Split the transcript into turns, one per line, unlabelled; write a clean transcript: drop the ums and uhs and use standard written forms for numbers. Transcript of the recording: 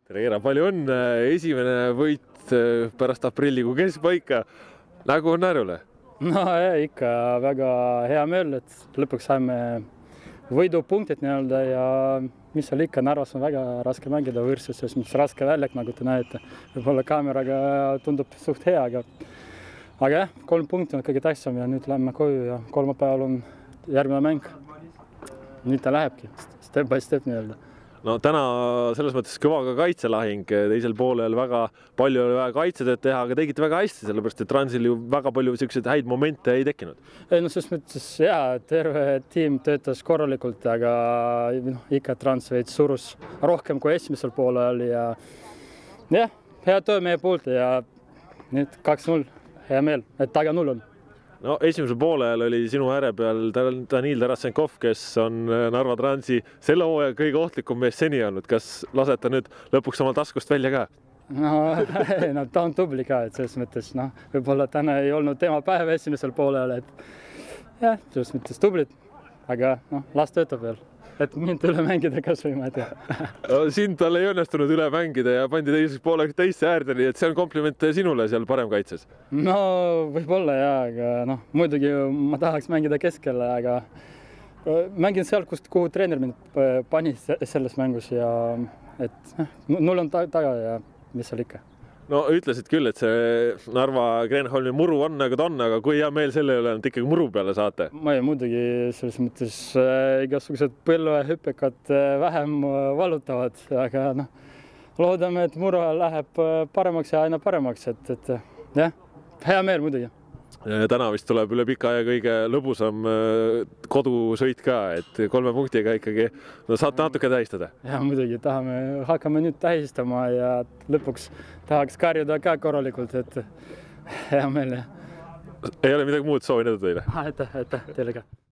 tere, Eera, palju õnne, esimene võit pärast aprillikuu keskpaika. Nägu on naerule?
No ikka väga hea meel, et lõpuks saime võidupunktid nii-öelda ja mis seal ikka, Narvas on väga raske mängida võõrsus, sest mis raske väljak, nagu te näete. Võib-olla kaameraga tundub suht hea, aga jah, 3 punkti on kõige tähtsam ja nüüd lähme koju ja kolmapäeval on järgmine mäng. Nüüd ta lähebki, step by step nii-öelda.
No täna selles mõttes kõva ka kaitselahing, teisel poolel väga palju oli vaja kaitsetööd teha, aga tegite väga hästi, sellepärast et Transil ju väga palju selliseid häid momente ei tekkinud.
No selles mõttes jaa, terve tiim töötas korralikult, aga ikka Trans veits surus rohkem kui esimesel poolel ja jah, hea töö meie poolt ja nüüd 2-0, hea meel, et taga 0 on.
No esimesel poolel oli sinu ääre peal Danil Tarasenkov, kes on Narva Transi selle hooaja kõige ohtlikum mees seni olnud. Kas lasete nüüd lõpuks oma taskust välja ka?
No ta on tubli ka, et selles mõttes, võib-olla täna ei olnud tema päev esimesel poolel, et jah, selles mõttes tublit, aga las töötab veel. Et mind üle mängida kas või ma ei tea.
No, sind tal ei õnnestunud üle mängida ja pandi teiseks pooleks teisse äärde, nii et see on kompliment sinule seal parem kaitses.
No võib-olla jaa, aga muidugi ma tahaks mängida keskele, aga mängin seal, kuhu treener mind pani selles mängus ja et 0 on taga ja mis seal ikka.
No ütlesid küll, et see Narva Kreenholmi muru on nagu ta on, aga kui hea meel selle üle, et ikkagi muru peale saate?
Ma ei muidugi selles mõttes igasugused põlvehüppekad vähem valutavad, aga loodame, et muru läheb paremaks ja aina paremaks, et jah, hea meel muidugi.
Täna vist tuleb üle pika aja kõige lõbusam kodusõit ka, et 3 punktiga ikkagi saate natuke tähistada.
Ja muidugi hakkame nüüd tähistama ja lõpuks tahaks karjuda ka korralikult, et hea meel.
Ei ole midagi muud, soovin edu teile.
Aitäh teile ka.